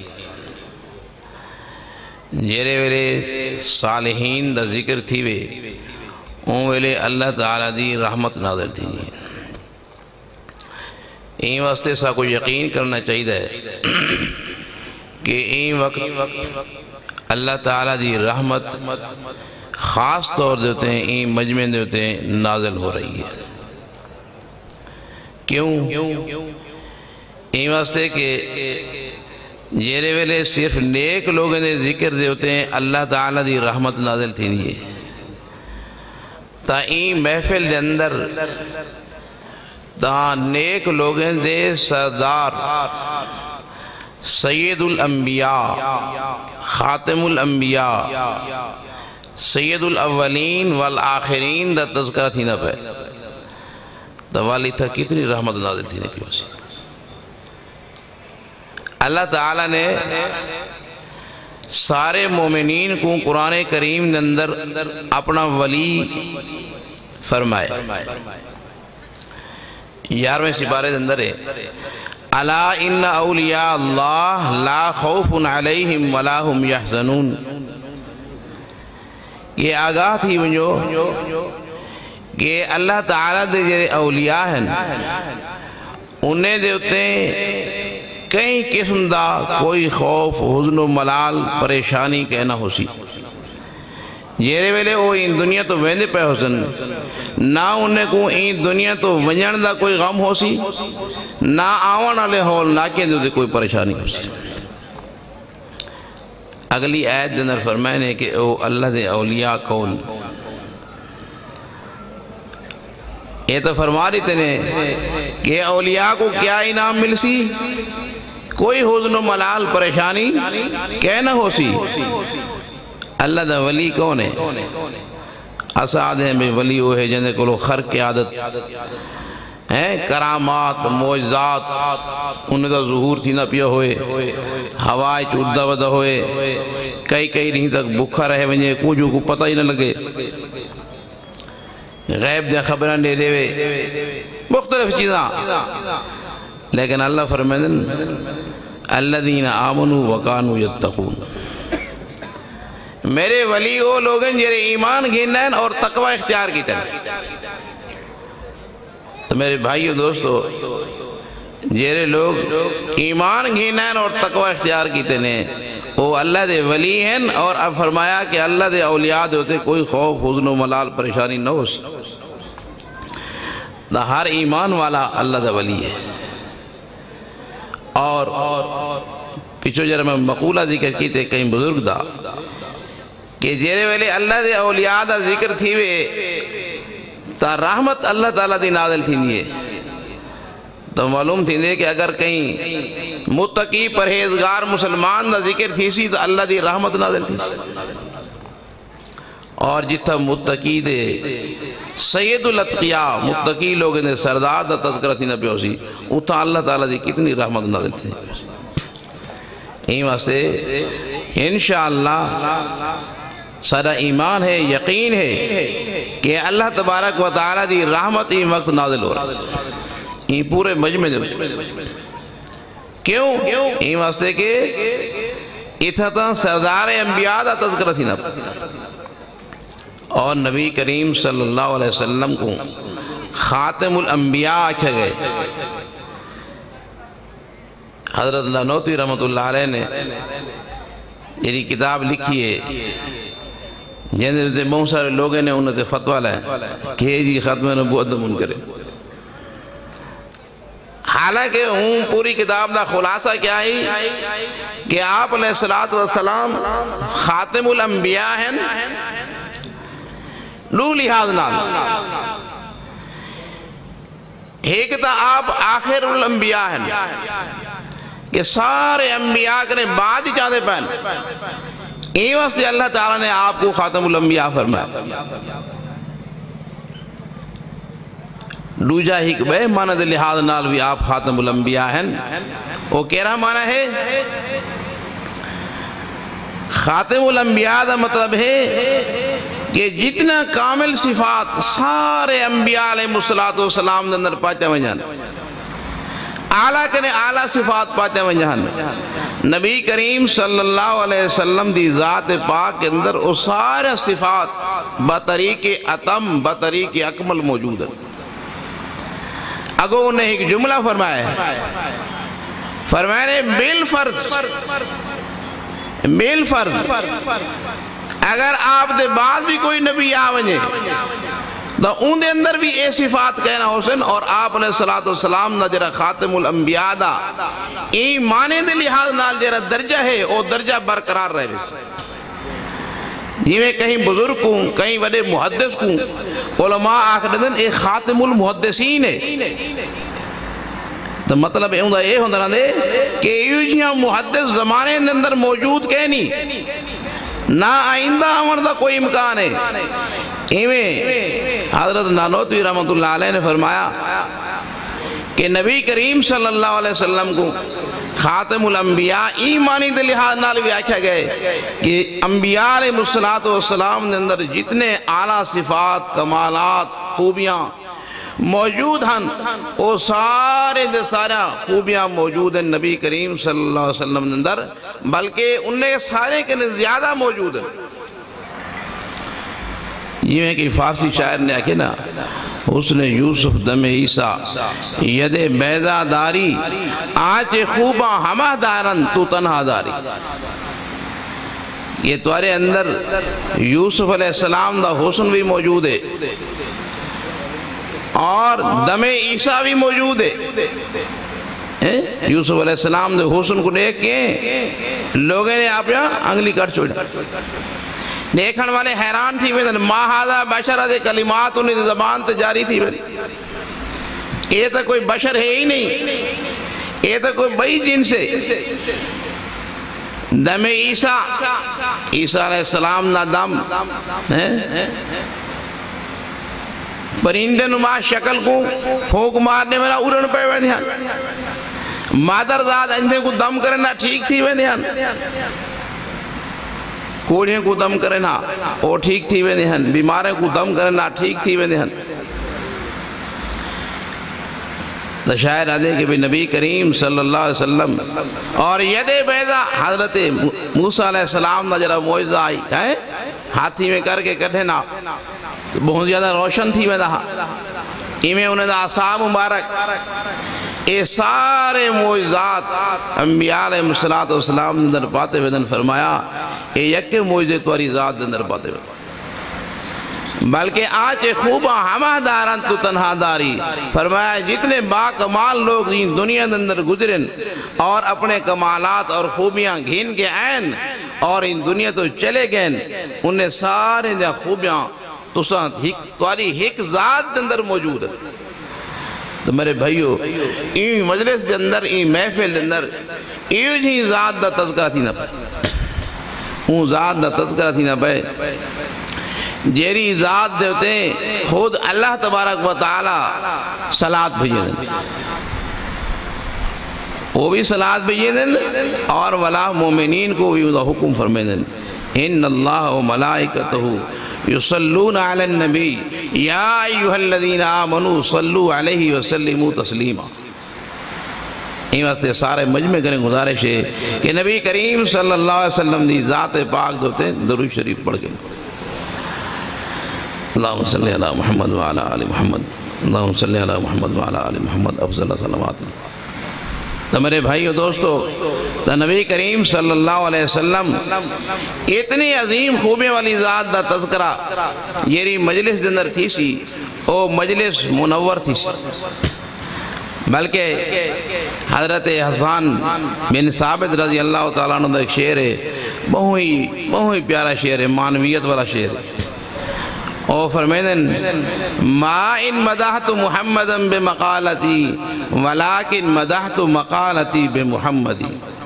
جیرے ویلے صالحین دا ذکر تھی وے اون ویلے اللہ تعالیٰ دی رحمت نازل تھی۔ این واسطے سا کو یقین کرنا چاہیے کہ این وقت اللہ تعالیٰ دی رحمت خاص طور دیتے ہیں این مجمع دیتے ہیں نازل ہو رہی ہے۔ کیوں؟ این واسطے کہ جیرے ویلے صرف نیک لوگوں نے ذکر دے ہوتے ہیں اللہ تعالیٰ دی رحمت نازل تھی نہیں ہے۔ تا این محفل دے اندر تا نیک لوگوں دے سردار سید الانبیاء خاتم الانبیاء سید الاولین والآخرین دا تذکرہ تھی نہ پہ تو والی تھا کتنی رحمت نازل تھی نہیں پیوسی۔ اللہ تعالیٰ نے سارے مومنین کو قرآن کریم نے اندر اپنا ولی فرمائے۔ یارویں سپارے دے اندر ہے الا ان اولیاء اللہ لا خوف علیہم ولا هم یحزنون۔ یہ آگاہ تھی ونجو کہ اللہ تعالیٰ دے جرے اولیاء ہیں انہیں دے ہوتے کئی قسم دا کوئی خوف حزن و ملال پریشانی کہنا ہو سی۔ جیرے ویلے وہ ان دنیا تو ویندے پہ ہو سن، نہ انہیں کو ان دنیا تو ونجن دا کوئی غم ہو سی، نہ آون علیہ ہول نہ کہ دے کوئی پریشانی ہو سی۔ اگلی آیت دنر فرمائنے کہ او اللہ دے اولیاء کون؟ یہ تو فرما رہی تنے کہ اولیاء کو کیا انعام مل سی؟ کوئی حزن و ملال پریشانی کہنا ہو سی۔ اللہ دا ولی کون ہے؟ اسعاد ہیں بے ولی وہ ہے جنہیں کو لوگ خرق کی عادت ہیں، کرامات معجزات انہیں دا ظہور تھی نہ پیا ہوئے، ہوائے چودہ ودہ ہوئے، کئی کئی رہیں تک بکھا رہے ونجے کوجو کو پتہ ہی نہ لگے، غیب دے خبران دے دے وے مختلف چیزاں۔ لیکن اللہ فرمائدن الذین آمنوا وکانوا یتقون، میرے ولی وہ لوگیں جیرے ایمان گھنن اور تقوی اختیار کی طرح۔ تو میرے بھائیو دوستو، جیرے لوگ ایمان گھنن اور تقوی اختیار کی طرح وہ اللہ دے ولی ہیں، اور اب فرمایا کہ اللہ دے اولیاء دے ہوتے کوئی خوف حزن و ملال پریشانی نہ ہو سی۔ ہر ایمان والا اللہ دا ولی ہے۔ اور پیچھو جرہ میں مقولہ ذکر کی تے کہیں بزرگ دا کہ جیرے ویلے اللہ دے اولیاء دا ذکر تھی وے تا رحمت اللہ تعالیٰ دی نازل تھی نہیں ہے، تو معلوم تھی دے کہ اگر کہیں متقی پرہیزگار مسلمان دا ذکر تھی سی تو اللہ دی رحمت نازل تھی سی، اور جتھا متقی دے سید الاتقیاء متقی لوگ نے سردار دا تذکرہ تھی نہ پیو سی، اتھا اللہ تعالیٰ دی کتنی رحمت نازل تھی۔ این واسطے انشاءاللہ سارا ایمان ہے، یقین ہے کہ اللہ تبارک و تعالیٰ دی رحمت این وقت نازل ہو رہا ہے، این پورے مجمع دے کیوں؟ این واسطے کہ اتھا تا سردار انبیاء دا تذکرہ تھی نہ، اور نبی کریم صلی اللہ علیہ وسلم کو خاتم الانبیاء آکھا گئے۔ حضرت نانوتوی رحمت اللہ علیہ نے یہ کتاب لکھی ہے، جن تے بہت سارے لوگوں نے انہوں تے فتوہ لائے کہ یہ جی ختم نبوت دا منکر ہے۔ حالانکہ ہوں پوری کتاب دا خلاصہ کیا ہے کہ آپ علیہ السلام خاتم الانبیاء ہیں لو لحاظ نال، ایک تا آپ آخر الانبیاء ہیں کہ سارے انبیاء کرنے بعد ہی چاہتے پہن، این واسطے اللہ تعالیٰ نے آپ کو خاتم الانبیاء فرمایا۔ دوجا ہی بے معنی دے لحاظ نال بھی آپ خاتم الانبیاء ہیں، وہ کہہ رہا معنی ہے خاتم الانبیاء دا مطلب ہے کہ جتنا کامل صفات سارے انبیاء علیہ السلام دے اندر پاتے ونجان، اعلیٰ کنے اعلیٰ صفات پاتے ونجان، نبی کریم صلی اللہ علیہ وسلم دی ذات پاک کے اندر وہ سارے صفات بطریق اتم بطریق اکمل موجود ہیں۔ اگو انہیں ایک جملہ فرمایا ہے، فرمایا نے بالفرض بالفرض اگر آپ دے بعد بھی کوئی نبی آونجے تو ان دے اندر بھی اے صفات کہنا حسن، اور آپ علیہ السلام نہ جرہ خاتم الانبیاء دا ایمانے دے لحاظ نال جرہ درجہ ہے وہ درجہ برقرار رہے بس۔ جی میں کہیں بزرگ ہوں کہیں بڑے محدث ہوں، علماء آخر دن ایک خاتم المحدثین ہے، تو مطلب یہ ہوندہ دے کہ یہ جیہاں محدث زمانے دے اندر موجود کہنی نہ آئندہ آمردہ کوئی امکان ہے۔ ایویں حضرت نانوتوی رحمت اللہ علیہ نے فرمایا کہ نبی کریم صلی اللہ علیہ وسلم کو خاتم الانبیاء ایمانی دے لحاظ نال بھی آکھا گئے کہ انبیاء علیہ السلام نے اندر جتنے اعلیٰ صفات کمالات خوبیاں موجود ہیں وہ سارے دے سارا خوبیاں موجود ہیں نبی کریم صلی اللہ علیہ وسلم نے اندر، بلکہ انہیں سارے کے زیادہ موجود ہیں۔ یہ ہے کہ فارسی شاعر نے آکھے نا، حسن یوسف دم عیسیٰ ید بیضا داری آج خوباں ہمہ دارن تو تنہا داری۔ یہ تمہارے اندر یوسف علیہ السلام دا حسن بھی موجود ہے اور دم عیسیٰ بھی موجود ہے۔ یوسف علیہ السلام دے حسن کو دیکھ کے لوگوں نے آپ یہاں انگلی کٹ چھوڑا، دیکھن والے حیران تھی ویدن ما ہاذا بشر دے کلمات انہیں دے زبان تے جاری تھی ویدن یہ تو کوئی بشر ہے ہی نہیں، یہ تو کوئی بئی جن سے۔ دم عیسیٰ عیسیٰ علیہ السلام نا دم پرندے نما شکل کو پھونک مارنے میں نہ اڑن پہ وے دھیان، مادر ذات اندھے کو دم کرنا ٹھیک تھی وے دھیان، کوڑیاں کو دم کرنا وہ ٹھیک تھی وے دھیان، بیماریں کو دم کرنا ٹھیک تھی وے دھیان۔ تو شاعر آدھے کہ نبی کریم صلی اللہ علیہ وسلم اور ید بیضا حضرت موسیٰ علیہ السلام نہ جرہ معجزہ آئی ہے ہاتھی میں کر کے کٹھے نا بہت زیادہ روشن تھی میں دہا ایمیں انہیں دا عصا مبارک اے سارے معجزات انبیاء علیہ السلام اندر پاتے ویدن فرمایا اے یک معجزے تواری ذات اندر پاتے ویدن، بلکہ آج خوبہ ہمہ دارن تو تنہا داری۔ فرمایا جتنے با کمال لوگ ان دنیا اندر گزرن اور اپنے کمالات اور خوبیاں گھین کے آئین اور ان دنیا تو چلے گئے انہیں سارے دیا خوبیاں تواری ایک ذات اندر موجود ہے۔ تو میرے بھائیو این مجلس دے اندر این محفل دے اندر ایو جی ذات دا تذکرہ تھی نہ پائے اون ذات دا تذکرہ تھی نہ پائے جیری ذات دے ہوتے خود اللہ تبارک و تعالی صلاة بھیجے دیں وہ بھی صلاة بھیجے دیں اور ولا مومنین کو بھی حکم فرمے دیں ان اللہ و ملائکتہو یصلون علی النبی یا ایوہ الذین آمنوا صلو علیہ وسلموا تسلیما. این واسطے سارے مجمع کریں گزارش ہے کہ نبی کریم صلی اللہ علیہ وسلم دی ذات پاک دوتے درود شریف پڑھ کے اللہم صلی علی محمد وعلی آل محمد اللہم صلی علی محمد وعلی آل محمد افضل صلوات. تو میرے بھائی و دوستو تو نبی کریم صلی اللہ علیہ وسلم اتنی عظیم خوبی والی ذات دا تذکرہ یری مجلس دندر تھی سی او مجلس منور تھی سی بلکہ حضرت حسان بن ثابت رضی اللہ تعالیٰ عنہ ایک شعر ہے بہوئی بہوئی پیارا شعر ہے معنویت والا شعر ہے او فرمیدن ما ان مدحت محمدا بمقالتی ولیکن مدحت مقالتی بمحمدی.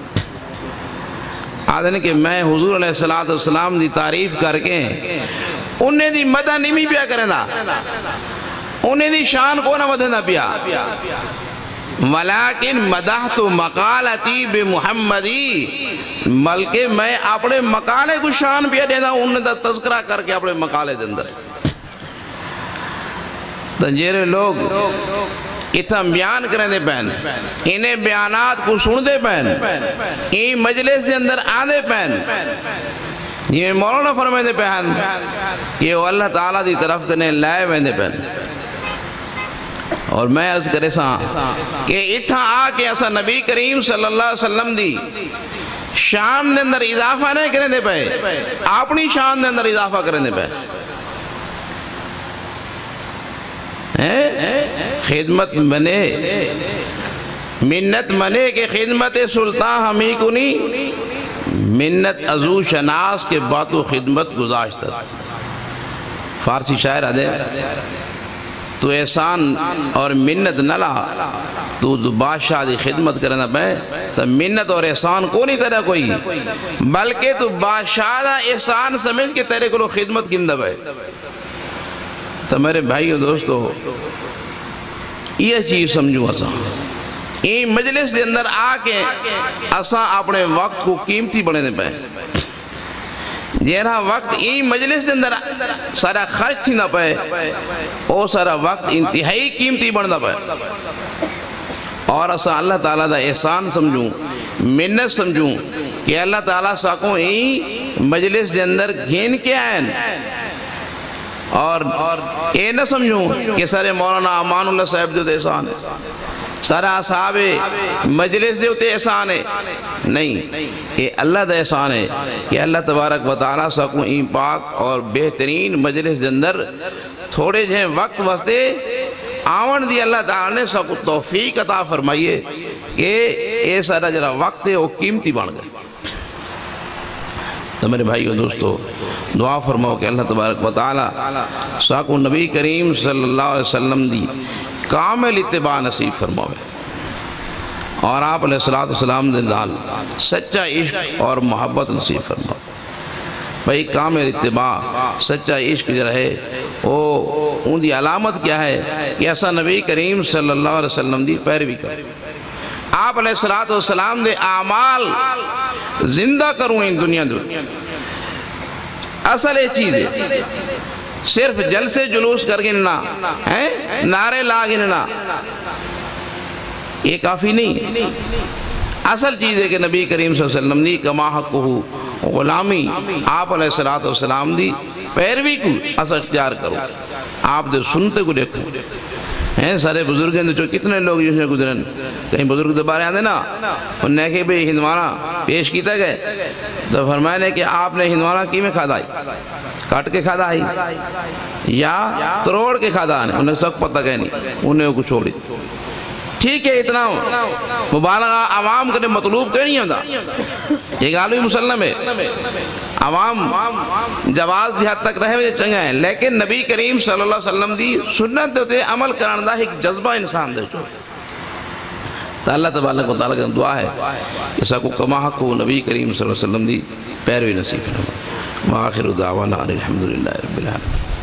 آدھنے کہ میں حضور علیہ السلام دی تعریف کر کے انہیں دی مدح نہیں بھی پیا کریں دا انہیں دی شان کو نہ مدح نہ پیا ولیکن مدحت مقالتی بمحمدی بلکہ میں اپنے مقالے کو شان پیا دینا انہیں دا تذکرہ کر کے اپنے مقالے دے اندر تنجیرے لوگ اتنا بیان کریں دے پہن انہیں بیانات کو سن دے پہن این مجلس دے اندر آدھے پہن یہ مولانا فرمائے دے پہن کہ وہ اللہ تعالیٰ دی طرف کرنے لائے بہن دے پہن. اور میں عرض کرے ساں کہ اتھا آ کے ایسا نبی کریم صلی اللہ علیہ وسلم دی شان دے اندر اضافہ نہیں کریں دے پہے اپنی شان دے اندر اضافہ کریں دے پہے خدمت بنے منت بنے کہ خدمت سلطان ہمیں کنی منت ازو شناس کے باتو خدمت گزاشتا. فارسی شاعر آدھے تو احسان اور منت نہ لا تو بادشاہ دی خدمت کرنا پہ تو منت اور احسان کو نہیں تیرا کوئی بلکہ تو بادشاہ دا احسان سمجھ کے تیرے کو خدمت کندہ پہ. تو میرے بھائی و دوستو یہ چیز سمجھو اساں این مجلس دے اندر آ کے اساں اپنے وقت کو قیمتی بنے دے پہ جیرہا وقت این مجلس دے اندر سارا خرچ تھی نہ پائے او سارا وقت انتہائی قیمتی بندہ پائے اور اسا اللہ تعالیٰ دا احسان سمجھوں منت سمجھوں کہ اللہ تعالیٰ ساکوں این مجلس دے اندر گھین کے آئین اور اے نہ سمجھوں کہ سارے مولانا امان اللہ صاحب دے احسان ہے سارا اصحاب مجلس دے ہوتے احسان ہے نہیں یہ اللہ دا احسان ہے کہ اللہ تبارک و تعالیٰ ساکوں این پاک اور بہترین مجلس دے اندر تھوڑے جہیں وقت واسطے آون دی اللہ تعالیٰ نے ساکوں توفیق عطا فرمائیے کہ یہ سارا جرا وقت ہے وہ قیمتی بن گئے. تو میرے بھائیو دوستو دعا فرماؤ کہ اللہ تبارک و تعالیٰ ساکوں نبی کریم صلی اللہ علیہ وسلم دی کامل اتباع نصیب فرماوے اور آپ علیہ السلام دے نال سچا عشق اور محبت نصیب فرماوے. بھئی کامل اتباع سچا عشق جو رہے وہ ان دی علامت کیا ہے کہ ایسا نبی کریم صلی اللہ علیہ وسلم دی پیروی کر آپ علیہ السلام دے اعمال زندہ کروں ان دنیا دنیا اصل یہ چیز ہے صرف جلسے جلوس کر گننا نعرے لا گننا یہ کافی نہیں. اصل چیز ہے کہ نبی کریم صلی اللہ علیہ وسلم دی کما حقہو غلامی آپ علیہ السلام دی پیروی کو اصل اختیار کرو آپ دے سنتے کو دیکھو ہیں سارے بزرگیں جو کتنے لوگ جو ہیں گزرن کہیں بزرگ دوبارے آنے نا انہیں کہ بھئی ہندوانا پیش کیتا گئے تو فرمائے نے کہ آپ نے ہندوانا کی میں کھادا آئی کٹ کے کھادا آئی یا تروڑ کے کھادا آنے انہیں سب پتہ گئے نہیں انہیں کو چھوڑی. ٹھیک ہے اتنا مبالغہ عوام کرنے مطلوب کہ نہیں ہوتا یہ غالبی مسلم ہے عوام جواز دی حد تک رہے وجہ چنگا ہے، لیکن نبی کریم صلی اللہ علیہ وسلم دی سنت تے عمل کرن دا ایک جذبہ انسان دے چھو تو اللہ تبارک و تعالیٰ کا دعا ہے جیسا کو کما حق ہو نبی کریم صلی اللہ علیہ وسلم دی پیروی نصیب فرمائے۔ وآخر دعوانا الحمدللہ رب العالمین۔